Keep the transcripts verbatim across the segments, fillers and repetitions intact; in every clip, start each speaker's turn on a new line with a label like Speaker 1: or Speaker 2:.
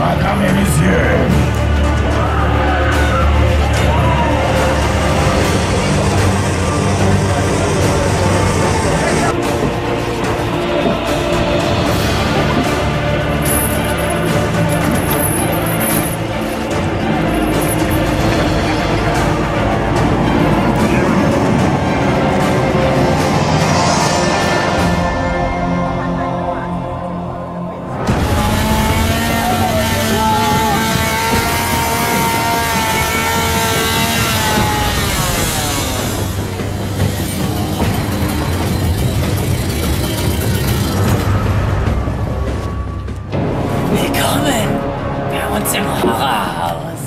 Speaker 1: Madame et Messieurs.
Speaker 2: Im Horrorhaus.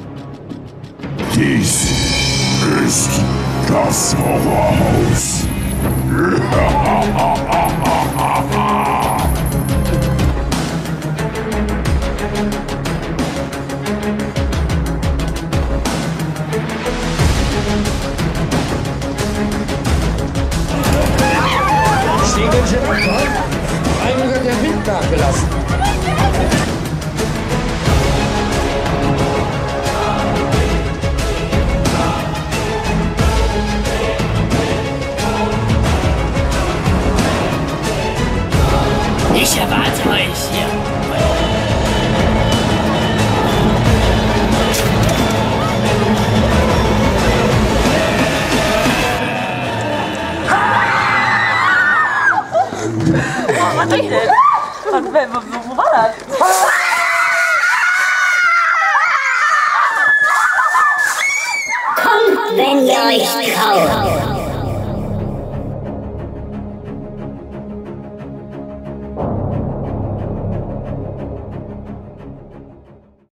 Speaker 1: Dies ist das Horrorhaus.
Speaker 3: Stehen ganz schön ab, ne? Eigentlich hat der Wind nachgelassen.
Speaker 2: Ich erwarte euch hier.
Speaker 4: Was ist denn? Wo war das?
Speaker 5: Kommt, wenn ihr euch traut.